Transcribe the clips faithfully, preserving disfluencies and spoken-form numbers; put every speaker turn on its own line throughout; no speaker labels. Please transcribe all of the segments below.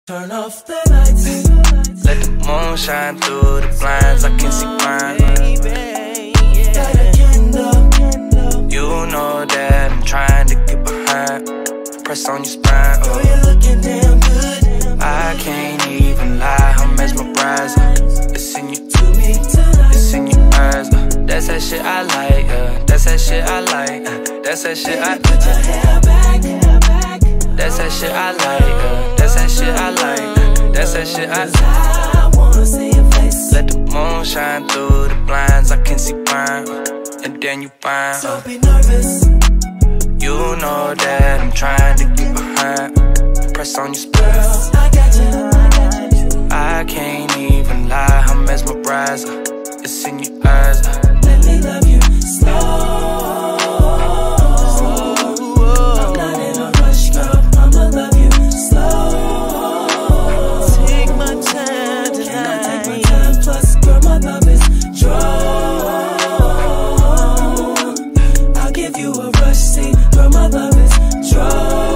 Turn off the lights.
Let the moon shine through the blinds. I can see mine.
Light a candle.
You know that I'm trying to get behind. Press on your spine.
Girl,
Oh,
you're looking damn good.
I can't even lie. I'm mesmerized. It's in you,
To me tonight.
it's in your eyes. Uh, that's that shit I like. Uh, that's that shit I like. Uh, that's that shit I.
Put your hair back, hair back.
That's that shit I like. Uh, that's that shit I like. Uh, that's that shit I.
I wanna see your face.
Let the moon shine through the blinds. I can see mine. And then you find.
Don't be nervous.
You know that I'm trying to get behind. Press on your spine.
Girl, I got you, I got you.
I can't even lie, I'm mesmerized. It's in your eyes.
Let me love you slow. I'm not in a rush, girl. I'ma love you slow. Take my time tonight. Can I take my time? Plus, girl, my love is strong. I'll give you a rush, see, girl, my love is strong.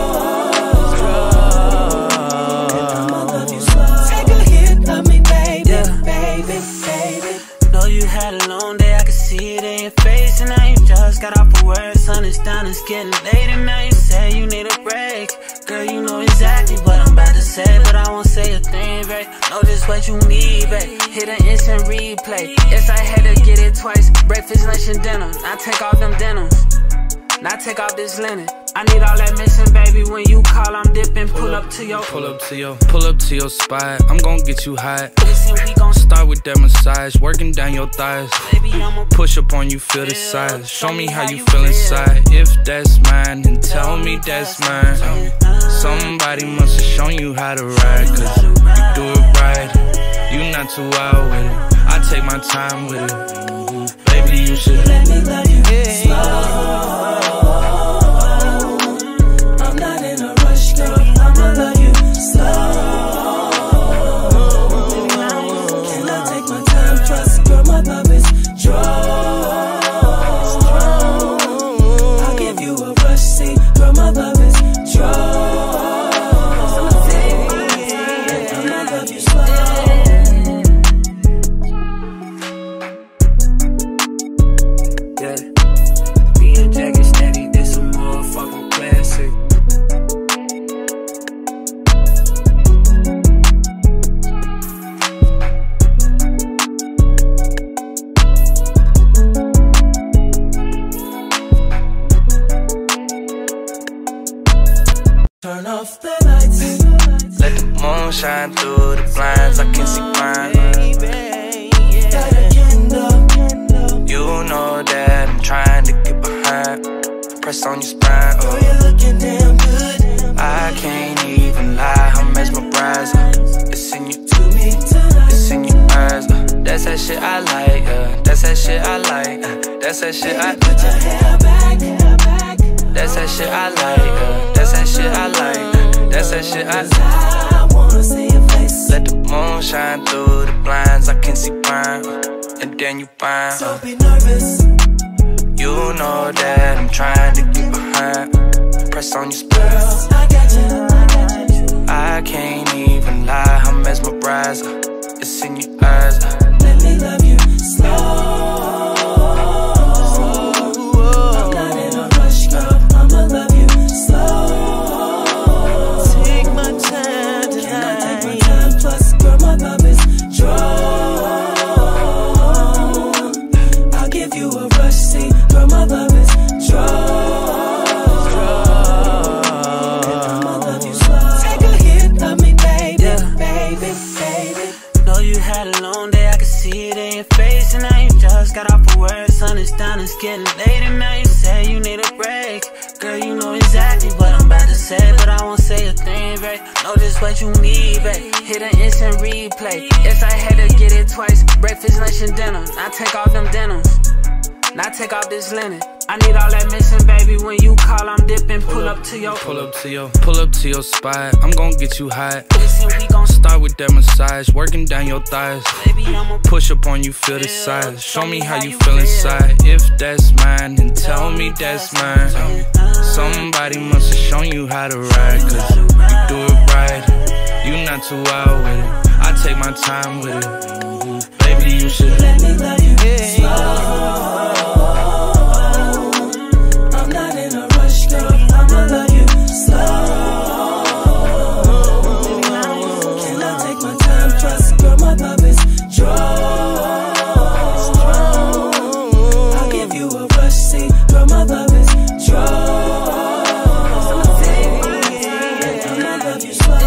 And I'ma love you slow. Take a hit, love me, baby,
Yeah.
baby, baby.
Know you had a long day, I can see it in your face. And now you just got off of work, sun is down, it's getting late. And now you say you need a break. Girl, you know exactly what I'm about to say, but I won't say a thing, babe. Know just what you need, babe. Hit an instant replay. Yes, I had to get it twice. Breakfast, lunch, and dinner. Now take off them denims. Now take off this linen. I need all that missing, baby. When you call, I'm dipping. Pull up to your
Pull up to your, pull up to your spot. I'm gon' get you hot.
Listen, we gon'
Start with that massage, working down your thighs.
baby, I'ma
Push up on you, feel the size. Show me how you feel inside. If that's mine, then tell me that's mine. Somebody must have shown you how to ride, cause you do it right. You not too wild with it. I take my time with it. Baby, you should
Let me love you slow. I'm not in a rush, girl. I'ma love you slow. Can I take my time? Trust, girl, my love is strong. I'll give you a rush, see, girl, my love is strong. And I'ma love you slow.
Yeah. Being jacket steady, this a motherfucking classic.
Turn off the lights.
let the moon shine through the blinds. I can see mine.
Light a candle.
You know that I'm trying to get behind. Press on your spine.
Girl,
Oh,
you're looking damn good.
I can't even lie, I'm mesmerized. It's in you,
To me tonight.
it's in your eyes. Uh, that's that shit I like. Uh, that's that shit I like. Uh, that's that shit I.
Put your hair back, hair back.
That's that shit I like. Uh, that's that shit I like. Uh, that's that shit I.
I wanna see your face.
Let the moon shine through the blinds. I can see mine. And then you find.
Don't be nervous.
You know that I'm trying to get behind. Press on your spine.
Girl, I got you, I got you.
I can't even lie, I'm mesmerized. It's in your eyes.
Let me love you slow. I'm not in a rush, girl. I'ma love you slow. Take my time tonight. Can I take my time? Plus, girl, my love is strong. I'll give you a rush, see, girl, my love is strong. And I'ma love you slow. Take a hit, love me, baby,
Yeah.
baby, baby.
Know you had a long day, I can see it in your face. And now you just got off of work, sun is down, it's getting late. And now you say you need a break. Girl, you know exactly what I'm about to say, but I won't say a thing, babe. Know just what you need, babe. Hit an instant replay. Yes, I had to get it twice. Breakfast, lunch, and dinner. Now take off them denims. Now take off this linen. I need all that missing, baby. When you call, I'm dipping. Pull up to your
Pull up to your, pull up to your spot. I'm gon' get you hot.
Listen, we gon'
Start with that massage, working down your thighs.
baby, I'ma
Push up on you, feel the size. Show me how you feel inside. If that's mine, then tell me that's mine. Somebody must have shown you how to ride, cause you do it right. You You not too wild with it. I take my time with it. Baby, you should
let me love you slow. I'm not in a rush, girl. I'ma love you slow. Can I take my time? Plus, girl, my love is strong. I'll give you a rush, see, girl, my love is strong. I'ma love you slow.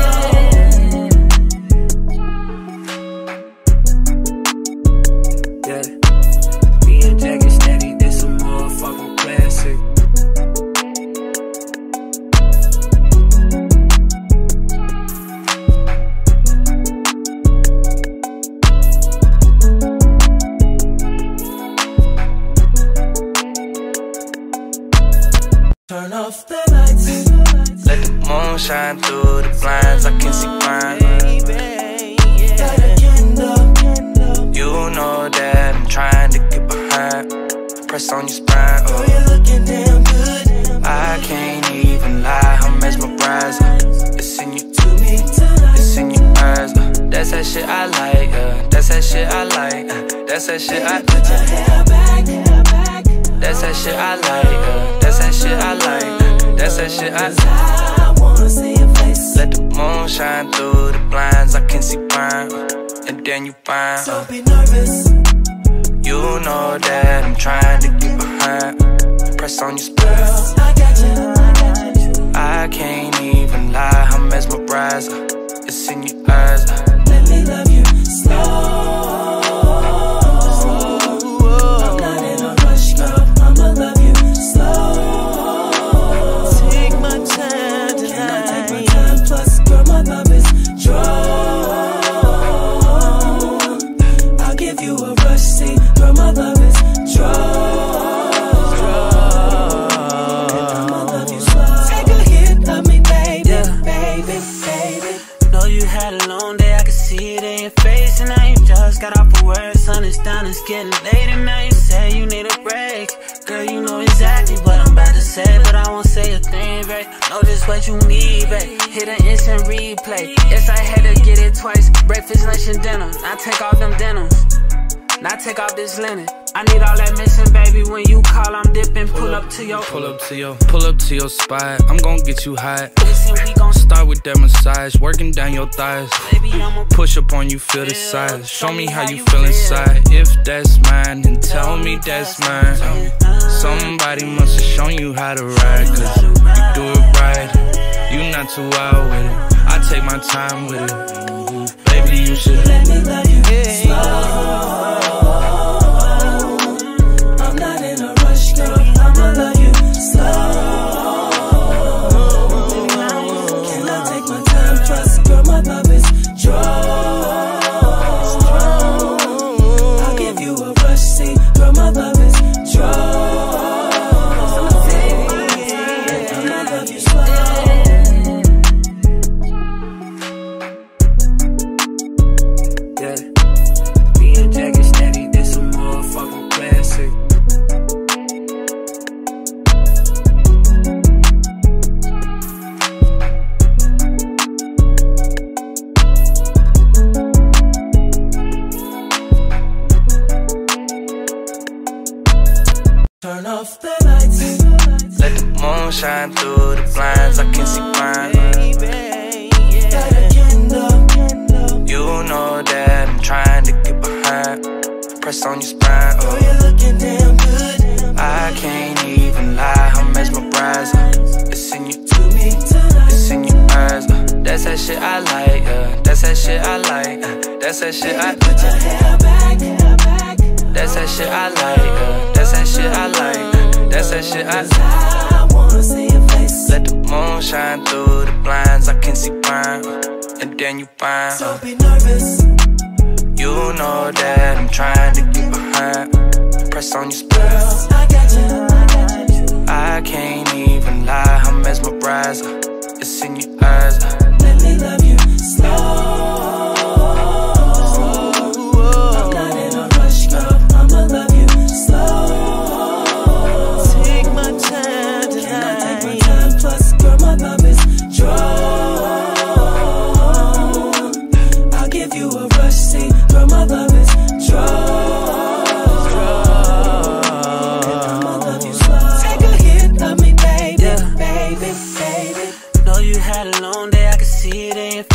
Turn off the lights.
Let the moon shine through the blinds. I can see fine.
Light a candle.
You know that I'm trying to get behind. Press on your spine.
Girl,
Oh,
you're looking damn good.
I can't even lie. I'm mesmerized. It's in you,
To me tonight.
it's in your eyes. Uh, That's that shit I like. Uh, That's that shit I like. Uh, That's that shit I.
Put your hair back, hair back.
That's that shit I like. Uh, That's that shit I like. Uh, That's that shit I.
I wanna see your face.
Let the moon shine through the blinds. I can see fine. And then you find.
Don't be nervous.
You know that I'm trying to get behind. Press on your spine.
Girl, I got you. I got you.
I can't even lie. I'm mesmerized. It's in your eyes.
Let me love you slow. I'm not in a rush, girl. I'ma love you slow. Take my time tonight. Can I take my time? Plus, girl, my love is strong. I'll give you a rush, see, girl, my love is strong. I'ma love you slow. Take a hit of me, baby, baby, baby.
Know you had a long day, I could see it in your face. And now you just got off of work, sun is down, it's getting late. And now you say you need a break. Girl, you know exactly what I'm about to say, but I won't say a thing, babe. Know just what you need, babe. Hit an instant replay. Yes, I had to get it twice. Breakfast, lunch, and dinner. Now take off them denims. Now take off this linen. I need all that missing, baby. When you call, I'm dipping. Pull up to your.
Pull up to your, pull up to your spot. I'm gon' get you hot.
Listen, we gon'
Start with that massage, working down your thighs.
baby, I'ma
Push up on you, feel the size. Show me how you feel inside. If that's mine, then tell me that's mine. Somebody must have shown you how to ride, cause you do it right. You not too wild with it. I take my time with it. Baby, you should
Let me love you slow. I'm not in a rush, girl. I'ma love you slow. Can I take my time? Plus, girl, my love is strong. I'll give you a rush, see, girl, my love is strong. I'ma love you slow.
Yeah. Being jacket steady, this a motherfucking classic.
Turn off the lights.
let the moon shine through the blinds. I can see fine.
Light a candle.
You know that I'm trying to get behind. Press on your spine.
Girl,
Oh,
you're looking damn good.
I can't even lie. I'm mesmerized. It's in you,
To me tonight.
it's in your eyes. Uh, That's that shit I like. Uh, That's that shit I like. Uh, That's that shit I.
Put your hair back, hair back.
That's that shit I like. Uh, That's that shit I like. Uh, That's that shit I.
I wanna see your face.
Let the moon shine through the blinds. I can see fine. And then you find.
Don't be nervous.
You know that I'm trying to get behind. Press on your spine.
Girl, I got you. I got you.
I can't even lie. I'm mesmerized. It's in your eyes.
Let me love you slow. I'm not in a rush, girl. I'ma love you slow. Take my time tonight. Can I take my time? Plus, girl, my love is strong.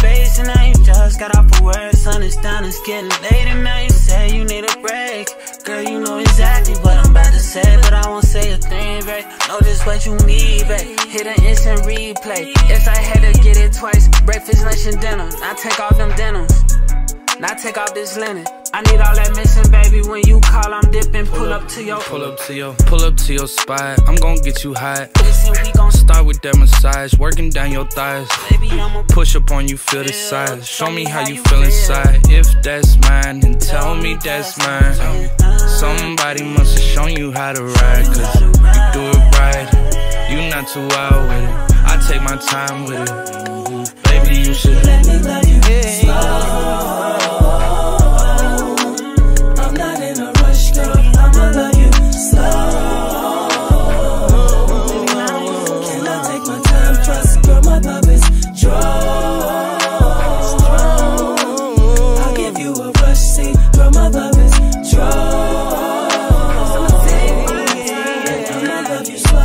face, and now you just got off of work. Sun is down, it's getting late, and now you say you need a break. Girl, you know exactly what I'm about to say, but I won't say a thing, babe. Know just what you need, babe. Hit an instant replay. If I had to get it twice, breakfast, lunch, and dinner. Now take off them denims. Now take off this linen. I need all that missing, baby. When you call, I'm dipping. Pull up to your,
pull up to your, pull up to your spot. I'm gon' get you hot.
Listen, we gon'
start with that massage, working down your thighs.
Baby, I'ma
push up on you, feel the size. Show me how you feel inside. If that's mine, then tell me that's mine. Somebody must have shown you how to ride, cause you do it right. You not too wild with it. I take my time with it. Baby, you should
let me love you slow. I'm not in a rush, girl. I'ma love you slow. Can I take my time? Trust, girl, my love is strong. I'll give you a rush, see, girl, my love is strong. I'ma love you slow.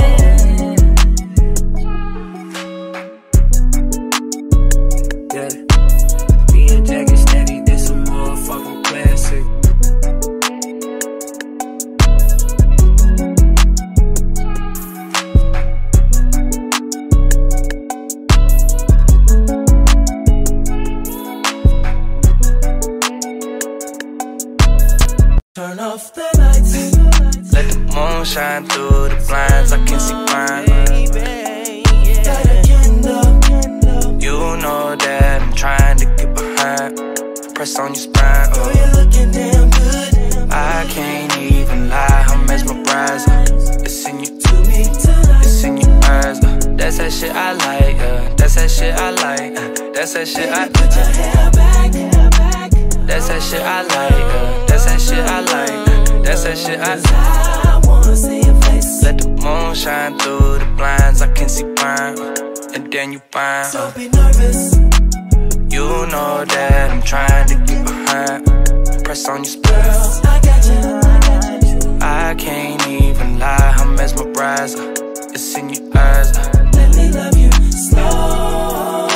Turn off the lights.
Let the moon shine through the blinds. I can see mine.
Light a candle.
You know that I'm trying to get behind. Press on your spine.
Oh, you're looking damn good.
I can't even lie. I'm mesmerized. It's in you,
To me tonight.
it's in your eyes. That's that shit I like. Uh, that's that shit I like. Uh, that's that shit I.
Put your hair back, hair back.
That's that shit I like. Uh, that's that shit I like. Uh, that's that shit I.
I wanna see your face.
Let the moon shine through the blinds. I can see mine. And then you find.
Don't be nervous.
You know that I'm trying to get behind. Press on your spine.
Girl, I got you, I got you.
I can't even lie. I'm mesmerized. It's in your eyes.
Let me love you slow.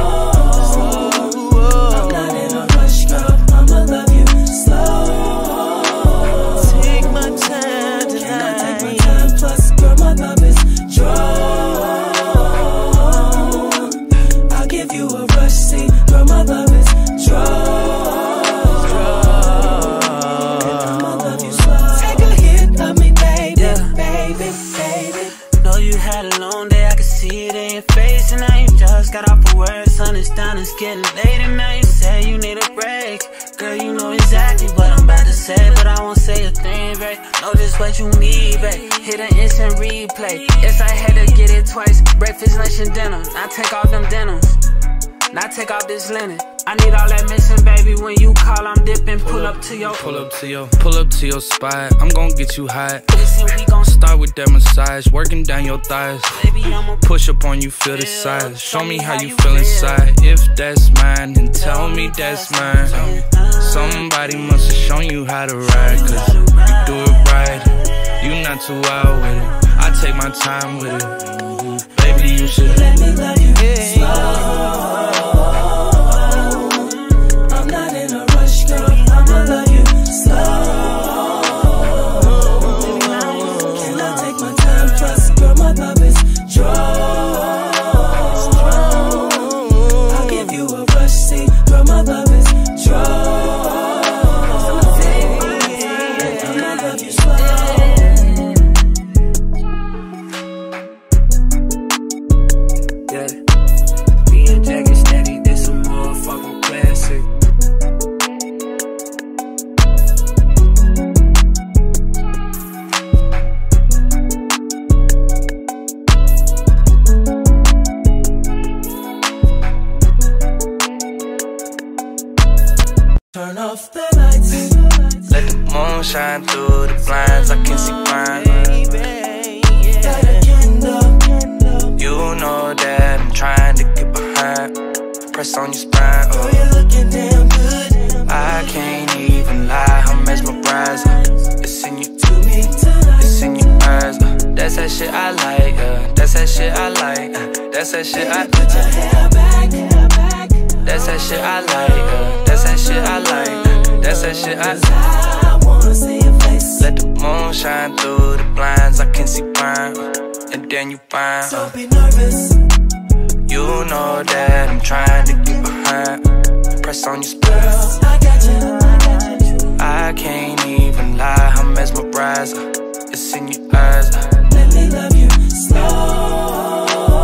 I'm not in a rush, girl. I'ma love you slow. Take my time tonight. Can I take my time? Plus, girl, my love is strong. I'll give you a rush, see, girl, my love is strong. I'ma love you slow. Take a hit of me, baby,
Yeah.
baby, baby.
know you had a long day, I can see it in your face, and now you just got off of work. Sun is down, it's getting late, and now you say you need a break. Girl, you know exactly what I'm about to say, but I won't say a thing, babe. Know just what you need, babe. Hit an instant replay. If I had to get it twice, breakfast, lunch, and dinner. Now take off them denims. Now take off this linen. I need all that missing, baby. When you call, I'm dipping. Pull up to your,
pull up to your, pull up to your spot. I'm gon' get you hot.
Listen, we gon'
Start with that massage, working down your thighs.
baby, I'ma
Push up on you, feel the size. Show me how you feel inside. If that's mine, then tell me that's mine. Somebody must have shown you how to ride, cause you do it right. You not too wild with it. I take my time with it. Baby, you should
let me love you slow. I'm not in a rush, girl. I'ma love you slow. Can I take my time? Trust, girl, my love is strong. I'll give you a rush, see, girl, my love is strong. I'ma love you slow.
Yeah, me and Jacket steady, this a motherfucking classic.
Turn off the lights.
let the moon shine through the blinds. I can see mine.
Light a candle.
You know that I'm trying to get behind. Press on your spine.
Oh,
Oh,
you're looking damn good.
I can't even lie. I'm mesmerized. It's in you,
To me tonight.
it's in your eyes. That's that shit I like. Uh, that's that shit I like. Uh, that's that shit I.
Put your hair back, hair back.
that shit I like, uh, that's that shit I like, that's that shit I like.
I wanna see your face.
Let the moon shine through the blinds, I can see fine, and then you fine.
Don't be nervous.
You know that I'm trying to get behind. Press on your spine.
Girl, I got you, I got you.
I can't even lie, I'm mesmerized. It's in your eyes.
Let me love you slow.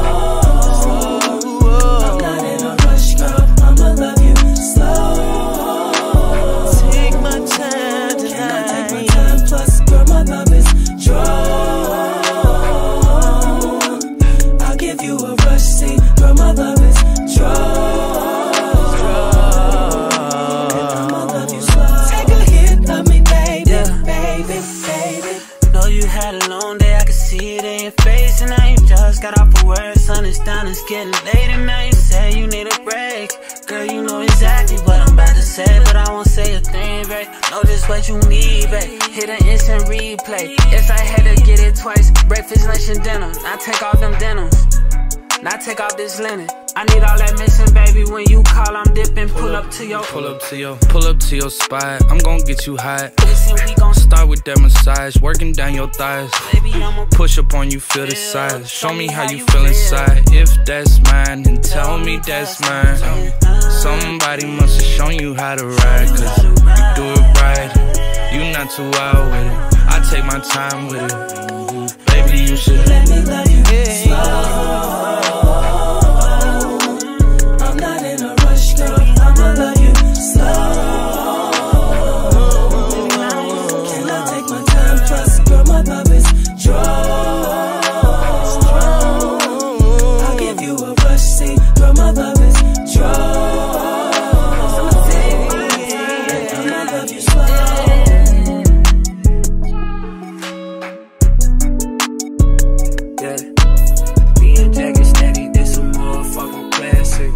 I'm not in a rush, girl. I'ma love you slow. Take my time tonight. Can I take my time? Plus, girl, my love is drawn. I'll give you a rush, see, girl, my love is drawn. I'ma love you slow. Take a hit of me, baby,
Yeah.
baby, baby.
Know you had a long day, I could see it in your face. And now you just got off of work, sun is down, it's getting late. And now you say you need a break. Girl, you know exactly what I'm about to say, but I won't say a thing, babe. Know just what you need, babe. Hit an instant replay. Yes, I had to get it twice. Breakfast, lunch, and dinner. Now take off them denims. Now take off this linen. I need all that missing, baby. When you call, I'm dipping. Pull up to your,
Pull up to your, pull up to your spot. I'm gon' get you hot.
listen, we gon'
Start with that massage, working down your thighs.
baby, I'ma
Push up on you, feel the size. Show me how you feel inside. If that's mine, then tell me that's mine. Somebody must have shown you how to ride, cause you do it right. You not too wild with it. I take my time with it. Baby, you should
Let me love you slow. I'm not in a rush, girl. I'ma love you slow. Can I take my time? Plus, girl, my love is drawn. I'll give you a rush, see, girl, my love is drawn. I'ma love you slow.
Yeah. Being jacket steady, this a motherfucking classic.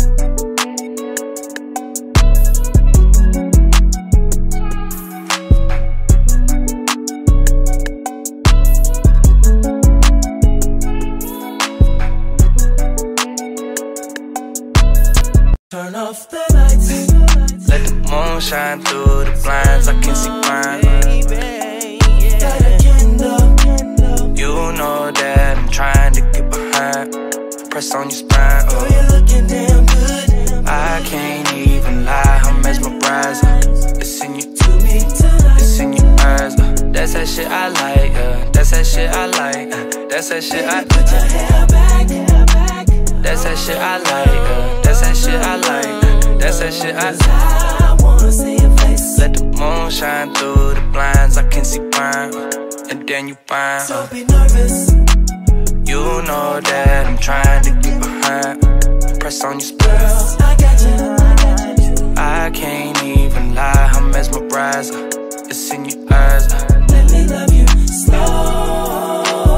Turn off the lights.
let the moon shine through the blinds, I can see fine.
Got a candle.
You know that I'm trying to get behind. Press on your spine,
Girl,
oh.
you're looking damn good.
I can't even lie, I'm mesmerized. It's in your,
To me tonight.
it's in your eyes. uh, That's that shit I like, uh, that's that shit I like, uh, that's that shit I
Put your hair back, hair back.
That's that shit I like, uh, that's that shit I like, uh, that's that shit I
I wanna see your face.
Let the moon shine through the blinds, I can see fine, and then you fine.
Don't be nervous.
You know that I'm trying to get behind. Press on your spine.
Girl, I got you, I got you.
I can't even lie, I'm mesmerized. It's in your eyes.
Let me love you slow.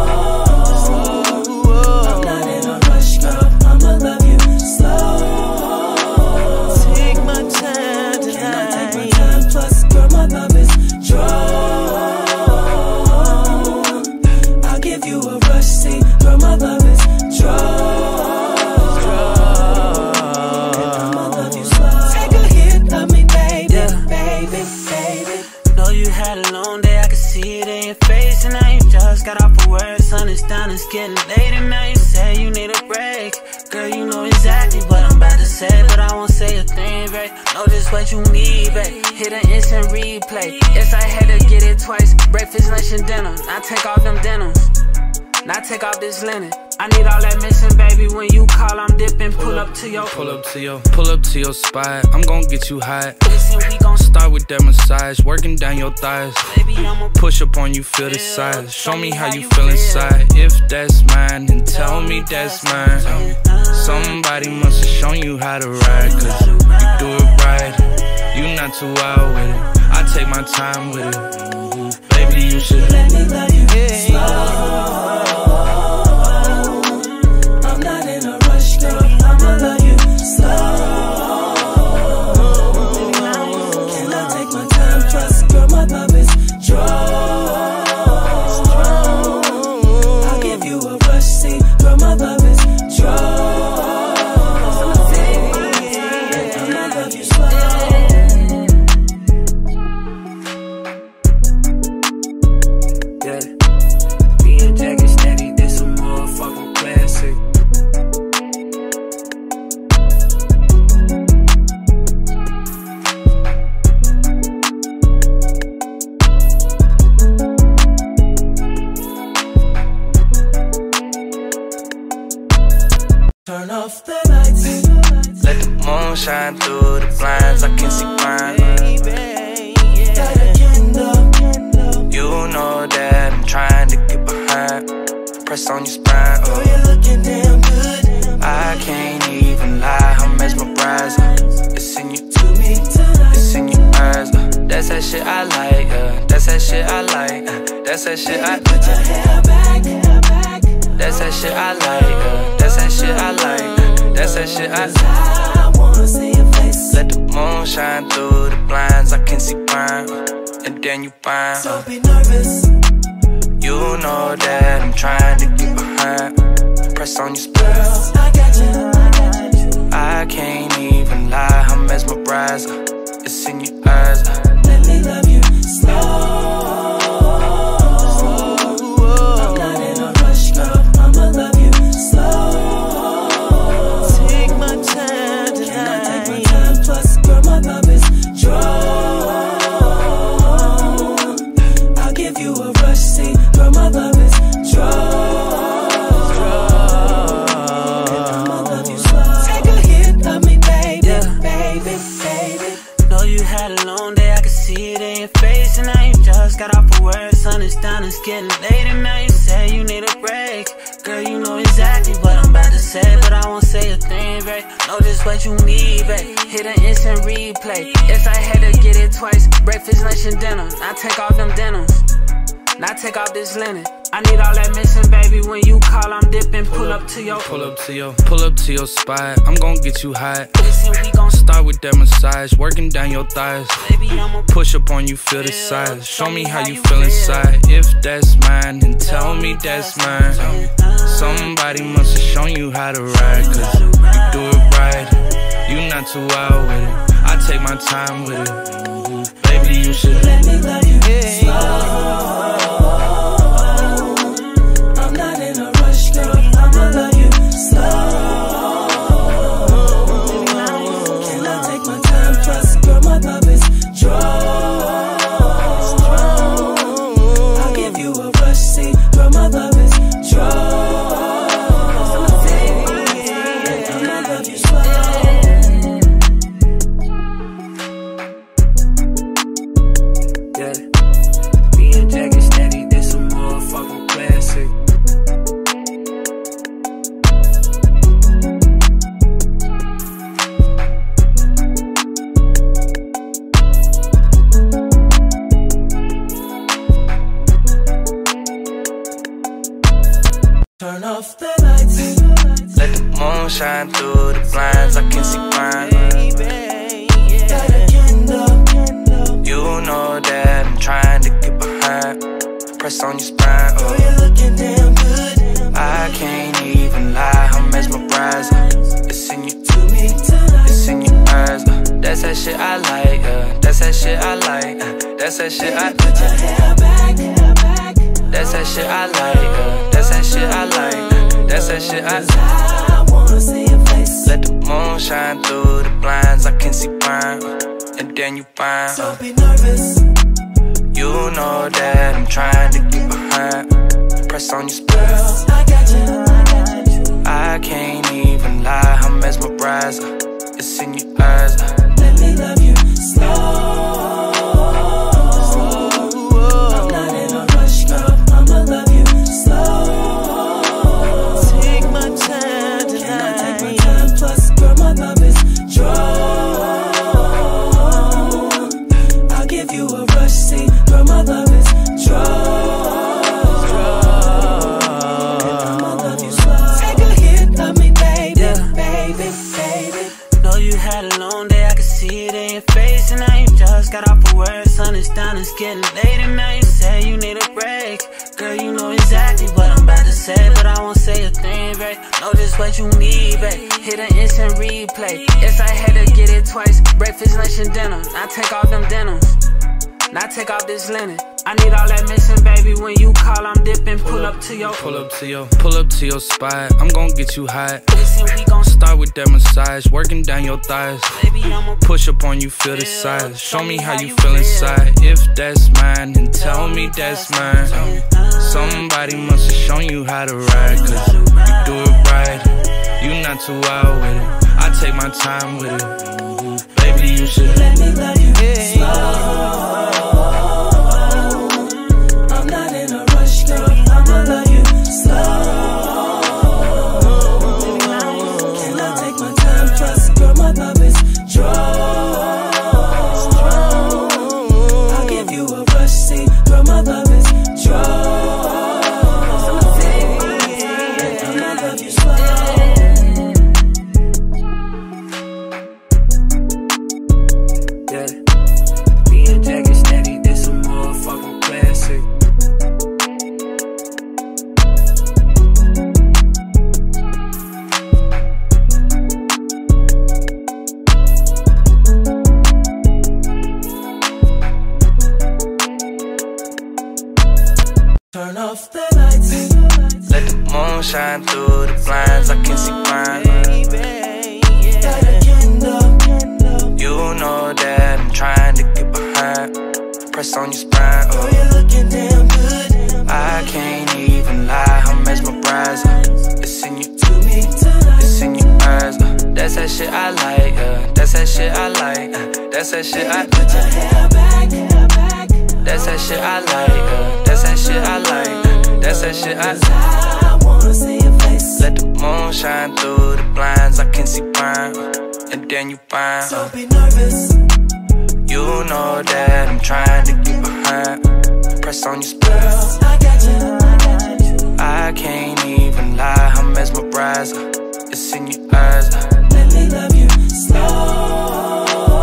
I'm not in a rush, girl. I'ma love you slow. Take my time tonight. Can I take my time? Plus, girl, my love is drawn. I'll give you a rush, see, girl, my love is drawn. I'ma love you slow. Take a hit of me, baby,
Yeah.
baby, baby.
Know you had a long day, I could see it in your face. And now you just got off of work, sun is down, it's getting late. And now you say you need a break. Girl, you know exactly what I'm about to say, but I won't say a thing, babe. Know just what you need, babe. Hit an instant replay. Yes, I had to get it twice. Breakfast, lunch, and dinner. Now take off them denims. Now take off this linen. I need all that missing, baby. When you call, I'm dipping. Pull up to your,
Pull up to your, pull up to your spot. I'm gon' get you hot.
listen, we gon'
Start with that massage, working down your thighs.
baby, I'ma
Push up on you, feel the size. Show me how you feel inside. If that's mine, then tell me that's mine. Somebody must have shown you how to ride, cause you do it right. You not too wild with it. I take my time with it. Baby, you should
Let me love you slow. I'm not in a rush, girl. I'ma love you slow. Can I take my time? Trust, girl, my love is drawn. I'll give you a rush, see, girl, my love is drawn.
through the blinds, I can see fine. You know that I'm trying to get behind. Press on your spine, oh, you're looking damn good. I can't even lie, I'm mesmerized. It's in you, it's in your eyes. Uh, that's that shit I like, uh, that's that shit I like, uh, that's that shit I like. Put your hair back, hair back. That's that shit I like, uh, that's that shit I like, uh, that's that shit I like. I wanna see your face. Let the moon shine through the blinds, I can see fine, and then you find.
Don't be nervous.
You know that I'm trying to get behind. Press on your spine.
I got you, I got you.
I can't even lie, I'm mesmerized. It's in your eyes.
Let me love you slow. I'm not in a rush, girl. I'ma love you slow. Take my time tonight. Can I take my time? Plus, girl, my love is drawn. I'll give you a rush, see, girl, my love is drawn. I'ma love you slow. Take a hit of me, baby,
Yeah.
baby, baby.
Know you had a long day, I can see it in your face. And now you just got off of work, sun is down, it's getting late. And now you say you need a break. Girl, you know exactly what I'm about to say, but I won't say a thing, babe. Know just what you need, babe. Hit an instant replay. If I had to get it twice, breakfast, lunch, and dinner. Now take off them denims, now take off this linen. I need all that missing, baby. When you call, I'm dipping. Pull up to your,
Pull up to your, pull up to your spot. I'm gon' get you hot.
listen, we gon'
Start with that massage, working down your thighs.
baby, I'ma
Push up on you, feel the size. Show me how you feel inside. If that's mine, then tell me that's mine. Somebody must have shown you how to ride, cause you do it right. You not too wild with it, I take my time with it. Baby, you should
Let me love you slow. I'm not in a rush, girl. I'ma love you slow. Can I take my time? Plus, girl, my love is drawn. I'll give you a rush, see, girl, my love is drawn. I'ma love you slow.
Yeah, me and Jack is steady, this a motherfucking classic.
Turn off the lights.
let the moon shine through the blinds, I can see fine.
Light a candle.
You know that I'm trying to get behind. Press on your spine,
Oh,
oh,
you're looking damn good.
I can't even lie, I'm mesmerized. It's in you,
To me tonight.
it's in your eyes. uh, That's that shit I like, uh, that's that shit I like, uh, that's that shit I
Put your hair back, hair back.
That's that shit I like, uh, that's that shit I like, uh, that's that shit I like.
I wanna see your face.
Let the moon shine through the blinds, I can see fine, and then you find.
Don't be nervous.
You know that I'm trying to get behind. Press on your spine.
I got you, I got you.
I can't even lie, I'm mesmerized. It's in your eyes.
Let me love you slow. I'm not in a rush, girl. I'ma love you slow. Take my time tonight. Can I take my time? Plus, girl, my love is drawn. I'll give you a rush, see, girl, my love is drawn. I'ma love you slow. Take a hit of me, baby,
Yeah.
baby, baby.
Know you had a long day, I can see it in your face. And now you just got off of work, sun is down, it's getting late. And now you say you need a break. Girl, you know exactly what I'm about to say, but I won't say a thing, babe. Know just what you need, babe. Hit an instant replay. If I had to get it twice, breakfast, lunch, and dinner. Now take off them denims, now take off this linen. I need all that missing, baby. When you call, I'm dipping. Pull up to your,
Pull up to your, pull up to your spot. I'm gon' get you hot.
listen, we gon'
Start with that massage, working down your thighs.
baby, I'ma
Push up on you, feel the size. Show me how you feel inside. If that's mine, then tell me that's mine. Somebody must have shown you how to ride, cause you do it right. You not too wild with it, I take my time with it.
Turn off the lights.
Let the moon shine through the blinds. I can see mine.
Light a candle.
You know that I'm trying to get behind. Press on your spine.
Girl, you're looking damn good.
I can't even lie, I'm mesmerized. It's in you,
To me tonight.
it's in your eyes. That's that shit I like. Uh, that's that shit I like. Uh, that's that shit I.
Put your hair back, hair back.
That's that shit I like. Uh, that's that shit I like. Uh, that's that shit I.
I wanna see your face.
Let the moon shine through the blinds. I can see mine, and then you find.
Don't be nervous.
You know that I'm trying to get behind. Press on your spine.
Girl, I got you, I got you.
I can't even lie, I'm mesmerized. It's in your eyes.
Let me love you slow.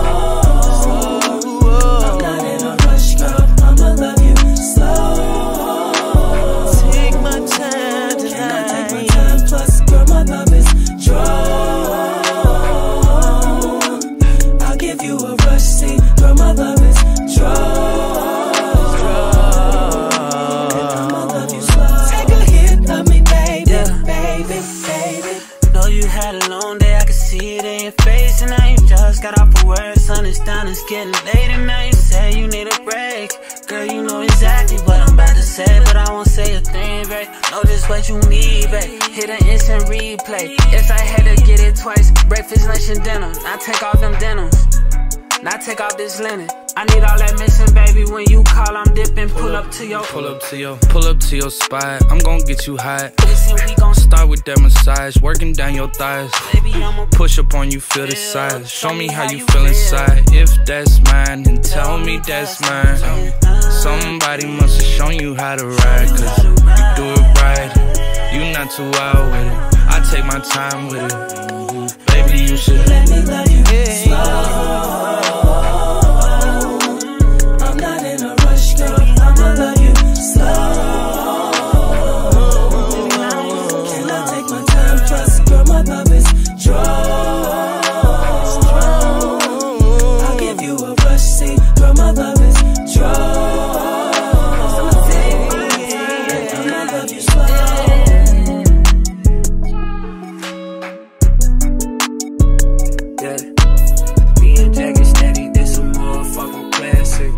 I'm not in a rush, girl. I'ma love you slow. Take my time tonight. Can I take my time? Plus, girl, my love is drawn. I'll give you a rush, see. Girl, my love is drawn.
Got off of work, sun is down, it's getting late, and now you say you need a break. Girl, you know exactly what I'm about to say, but I won't say a thing, babe. Know just what you need, babe. Hit an instant replay. If I had to get it twice, breakfast, lunch, and dinner. Now take off them denims. Now take off this linen. I need all that missing, baby. When you call, I'm dipping. Pull up to your,
Pull up to your, pull up to your spot. I'm gon' get you hot.
Listen, we gon'
Start with that massage, working down your thighs.
baby, I'ma
Push up on you, feel the size. Show me how you feel inside. If that's mine, then tell me that's mine. Somebody must have shown you how to ride, cause you do it right. You not too wild with it. I take my time with it. Baby, you should
Let me love you slow. I'm not in a rush, girl. I'ma love you slow. Can I take my time? Plus, girl, my love is drawn. I'll give you a rush, see. Girl, my love is drawn. I'ma love you slow.
Yeah. Me and Jackie Steady, this a motherfucking classic.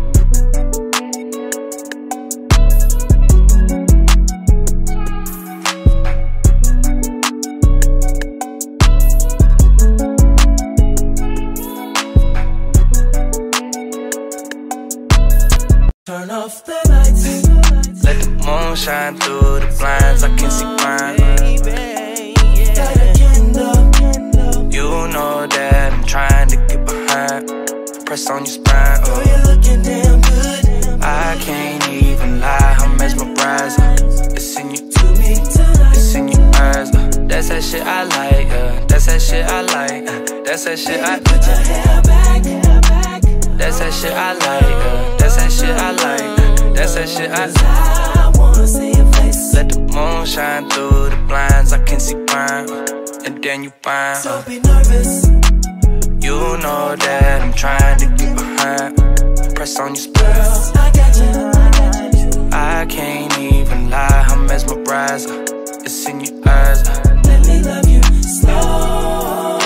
Turn off the lights.
let the moon shine through the blinds. I can see mine.
Light a candle.
You know that I'm trying to get behind. Press on your spine.
Girl,
Oh,
you're looking damn good.
I can't even lie, I'm mesmerized. It's in you,
To me tonight.
it's in your eyes. That's that shit I like. Uh, that's that shit I like. Uh, that's that shit I.
Put your hair back, hair back.
That's that shit I like. Uh, that's that shit I like. Uh, that's that shit I.
I wanna see your face.
Let the moon shine through the blinds. I can see mine, and then you find.
Don't be nervous.
You know that I'm trying to get behind. Press on your spine.
Girl, I got you, I got you.
I can't even lie, I'm mesmerized. It's in your eyes.
Let me love you slow.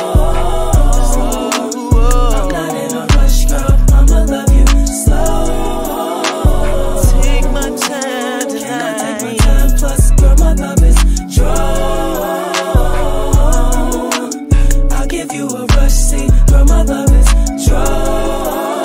I'm not in a rush, girl. I'ma love you slow. Take my time tonight. Can I take my time? Plus, girl, my love is drawn. I'll give you a rush, see. Girl, my love is drawn.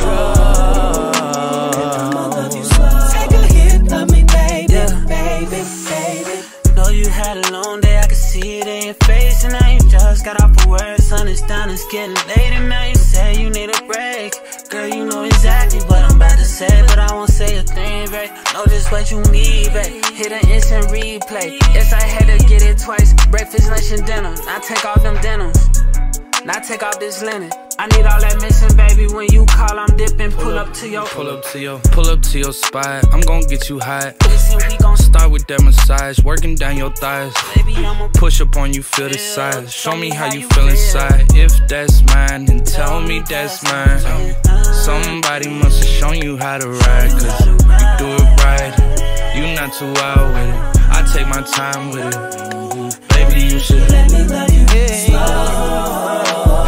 I'ma love you slow. Take a hit, love me, baby,
Yeah.
baby, baby.
Know you had a long day, I can see it in your face. And now you just got off of work, sun is down, it's getting late. And now you say you need a break. Girl, you know exactly what I'm about to say, but I won't say a thing, babe. Know just what you need, babe. Hit an instant replay. If I had to get it twice, breakfast, lunch, and dinner. Now take off them denims. Now take off this linen. I need all that missing, baby. When you call, I'm dipping. Pull up to your,
Pull up to your, pull up to your spot. I'm gon' get you hot.
Listen, we gon'
Start with that massage, working down your thighs.
baby, I'ma
Push up on you, feel the size. Show me how you feel inside. If that's mine, then tell me that's mine. Somebody must have shown you how to ride, cause you do it right. You You not too wild with it. I take my time with it. Baby, you should
let me love you slow.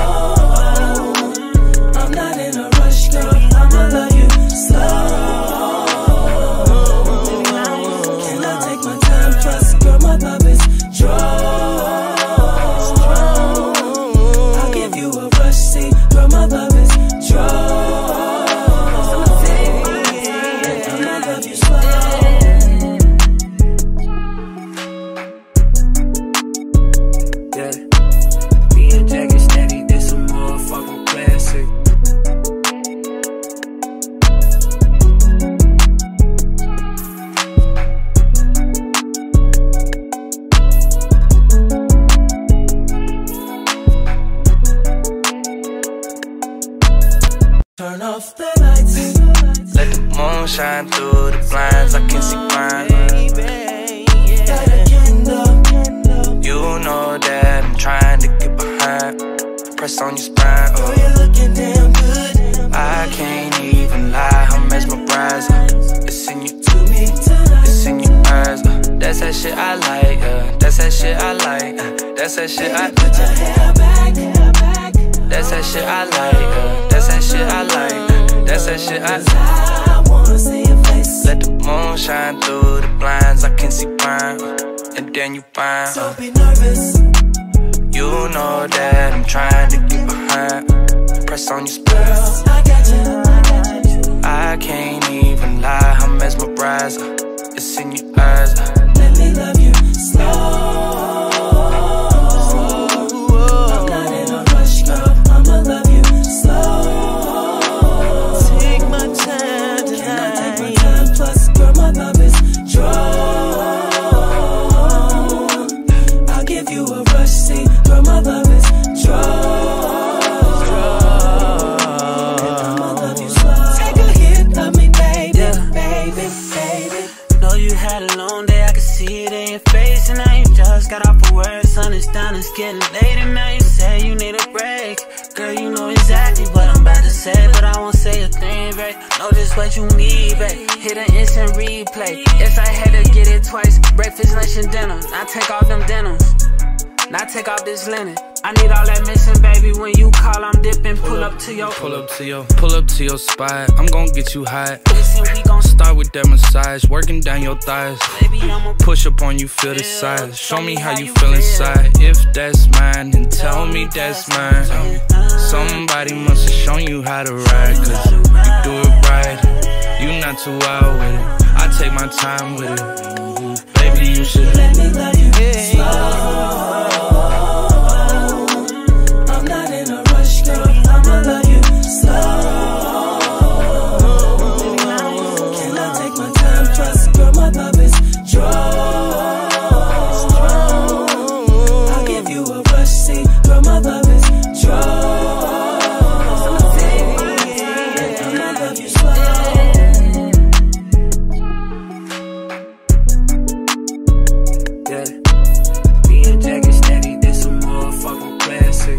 I'm not in a rush, girl. I'ma love you slow. Can I take my time? Plus, girl, my love is strong. I'll give you a rush, see, girl, my love is strong. And I'ma love you slow. Turn off the lights.
Let the moon shine through the blinds. I can see fine.
Light a candle.
You know that I'm trying to get behind. Press on your spine.
Oh,
Oh,
you're looking damn good.
I can't even lie. I'm mesmerized. It's in you,
To me tonight.
it's in your eyes. Uh, That's that shit I like. Uh, That's that shit I like. Uh, That's that shit I.
Put your hair back, hair back.
That's that shit I like. Uh, That's that shit I like. Uh, That's that shit I.
I wanna see your face.
Let the moon shine through the blinds. I can see fine. And then you find.
Don't be nervous.
You know that I'm trying to get behind. Press on your spine.
Girl, I got you. I got you.
I can't even lie. I'm mesmerized. It's in your eyes.
Let me love you slow. I'm not in a rush, girl. I'ma love you slow. Take my time tonight. Can I take my time? Plus, girl, my love is strong. I'll give you a rush, see, girl, my love is strong. And I'ma love you slow. Take a hit of me, baby,
Yeah.
baby, baby.
Know you had a long day, I could see it in your face. And now you just got off of work, sun is down, it's getting late. And now you say you need a break. Girl, you know exactly what I'm about to say, but I won't say a thing, babe. Know just what you need, babe. Hit an instant replay. If I had to get it twice, breakfast, lunch, and dinner. Now take off them denims. Now take off this linen. I need all that missing, baby. When you call, I'm dipping. Pull up to your.
Pull up to your, pull up to your spot. I'm gon' get you hot.
Listen, we gon'
Start with that massage, working down your thighs.
baby, I'ma
Push up on you, feel the size. Show me how you feel inside. If that's mine, then tell me that's mine. Somebody must have shown you how to ride, cause you do it right. You not too wild with it. I take my time with it. Baby, you should
Let me love you slow. I'm not in a rush, girl. I'ma love you slow. Can I take my time? Plus, girl, my love is strong. I'll give you a rush, see, girl, my love is strong. And I'ma love you slow.
Yeah. Being jacket steady, this a motherfucking classic.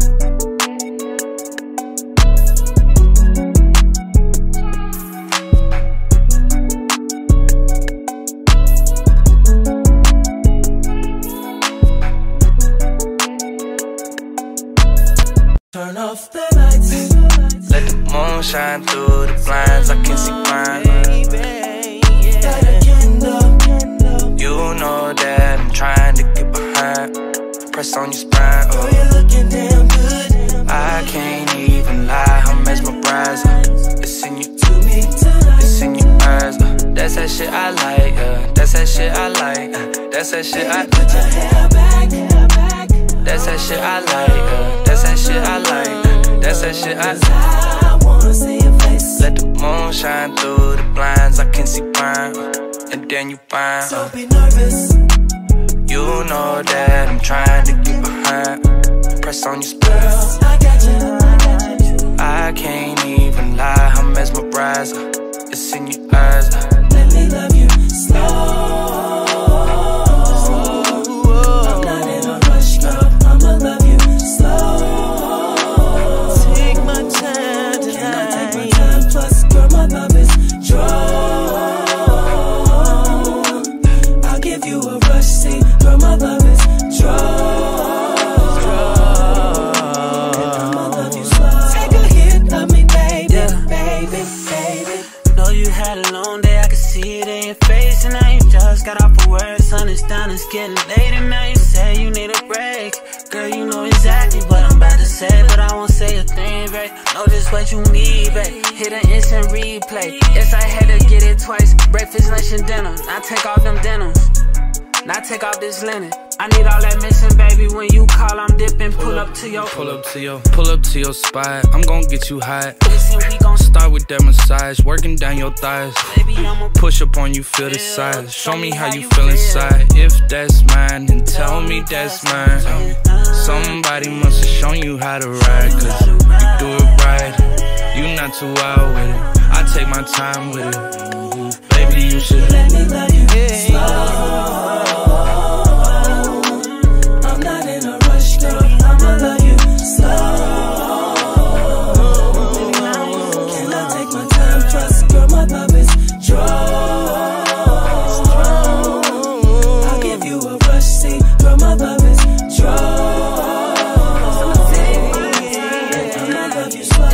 Turn off the lights.
let the moon shine through the blinds. I can see fine.
Light a candle.
You know that I'm trying to get behind. Press on your spine.
Oh,
Oh,
you're looking damn good.
I can't even lie. I'm mesmerized. It's in you,
To me tonight.
it's in your eyes. Uh, That's that shit I like. Uh, That's that shit I like. Uh, That's that shit I.
Put your hair back, hair back.
That's that shit I like. Uh, That's that shit I like. Uh, That's that shit I.
I wanna see your face.
Let the moon shine through the blinds. I can see fine. And then you find.
Don't be nervous.
You know that I'm trying to get behind. Press on your spine.
Girl, I got you. I got you.
I can't even lie. I'm mesmerized. It's in your eyes.
Let me love you slow. I'm not in a rush, girl. I'ma love you slow. Take my time tonight. Can I take my time? Plus, girl, my love is strong.
it's getting late and now you say you need a break. Girl, you know exactly what I'm about to say, but I won't say a thing, babe. Know just what you need, babe. Hit an instant replay. Yes, I had to get it twice. Breakfast, lunch, and dinner. Now take off them denims. Now take off this linen. I need all that missing, baby. When you call, I'm dipping. Pull up to your,
pull up to your, pull up to your spot. I'm gon' get you hot.
Listen, we gon'
start with that massage, working down your thighs.
Baby, I'ma
push up on you, feel the size. Show me how you feel inside. If that's mine, then tell me that's mine. Somebody must have shown you how to ride, cause you do it right. You not too wild with it. I take my time with it. Baby, you should
let me love you slow. I'm not in a rush, girl. I'ma love you slow. Can I take my time? Trust, girl, my love is strong. I'll give you a rush, see, girl, my love is strong. I'ma love you slow.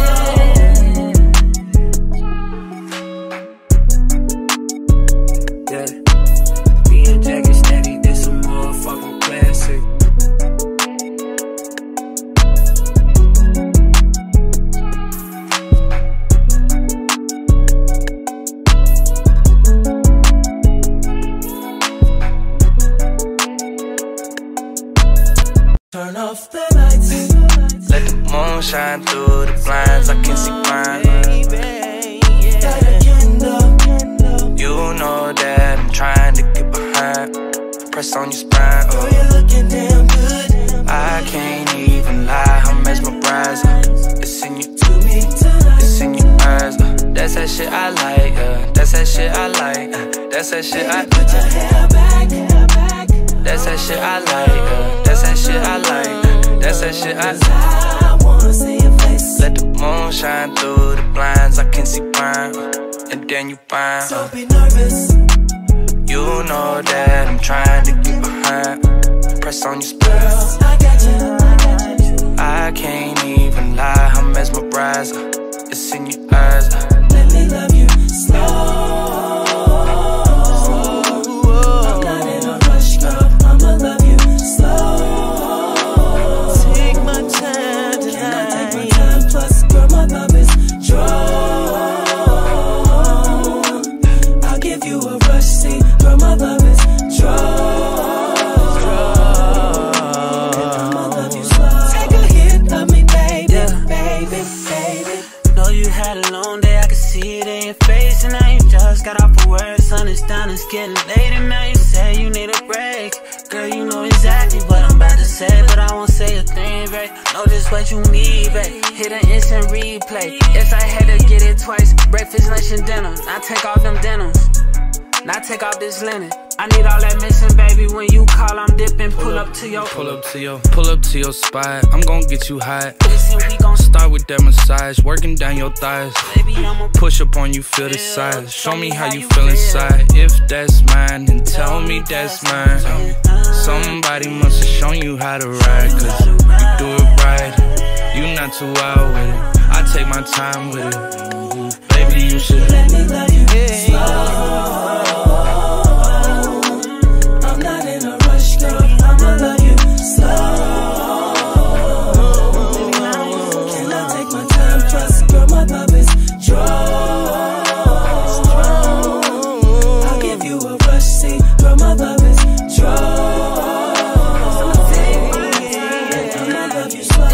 Turn off the lights.
Let the moon shine through the blinds. I can see mine.
Light a candle.
You know that I'm trying to get behind. Press on your spine.
Oh, you're looking damn good.
I can't even lie. I'm mesmerized. It's in you,
To me tonight.
it's in your eyes. That's that shit I like. Uh, that's that shit I like. Uh, that's that shit I.
Put your hair back, hair back.
That's that shit I like. Uh, that's that shit I like. Uh, that's that shit I.
I wanna see your face.
Let the moon shine through the blinds. I can see mine. And then you find.
Don't be nervous.
You know that I'm trying to get behind. Press on your spine.
Girl, I got you, I got you.
I can't even lie. I'm mesmerized. It's in your eyes.
Let me love you slow. I'm not in a rush, girl. I'ma love you slow. Take my time tonight. Can I take my time? Plus, girl, my love is strong. I'll give you a rush, see, girl, my love is strong. I'ma love you slow. Take a hit of me, baby, baby, baby.
know you had a long day, I can see it in your face. And now you just got off of work, sun is down, it's getting late. And now you say you need a break. Girl, you know exactly what I'm about to say, but I won't say a thing, babe. Know just what you need, babe. Hit an instant replay. Yes, I had to get it twice. Breakfast, lunch, and dinner. Now take off them denims. Now take off this linen. I need all that missing, baby. When you call, I'm dipping. Pull up to your,
pull up to your, pull up to your spot. I'm gon' get you hot.
Listen, we gon'
start with that massage, working down your thighs.
Baby, I'ma
push up on you, feel the size. Show me how you feel inside. If that's mine, then tell me that's mine. Somebody must have shown you how to ride, cause you do it right. You not too wild with it. I take my time with it. Baby, you should
let me love you slow. I'm not in a rush, girl. I'ma love you slow. Can I take my time? Trust, girl, my love is strong. I'll give you a rush, see, girl, my love is strong. I'ma love you slow.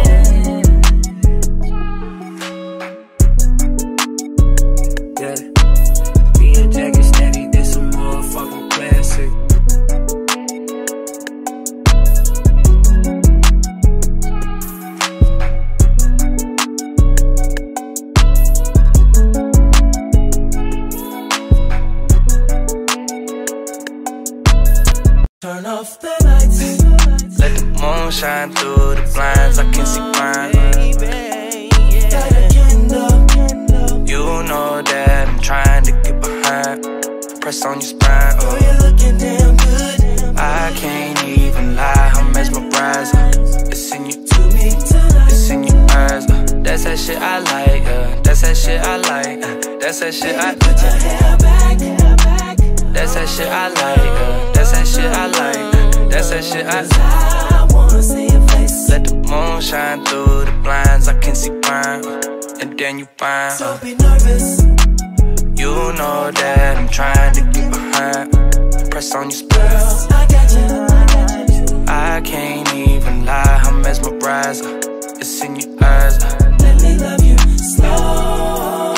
Turn off the lights.
let the moon shine through the blinds. I can see mine.
Light a candle.
You know that I'm trying to get behind. Press on your spine.
Oh, you're looking damn good.
I can't even lie. I'm mesmerized. It's in you,
To me tonight.
it's in your eyes. That's that shit I like. Uh, that's that shit I like. Uh, that's that shit I.
Put your hair back, hair back.
That's that shit I like. Uh, that's that that shit I like. That's that shit I like.
I wanna see your face.
Let the moon shine through the blinds. I can see fine, and then you fine.
Don't be nervous.
You know that I'm trying to get behind. Press on your spell.
I got you.
I can't even lie, I'm mesmerized. It's in your eyes.
Let me love you slow.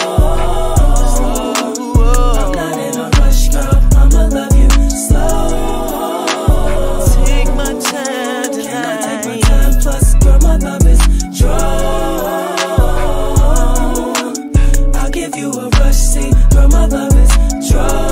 I'm not in a rush, girl. I'ma love you slow. Take my time tonight. Can I take my time? Plus, girl, my love is drawn. I'll give you a rush, see, girl, my love is drawn.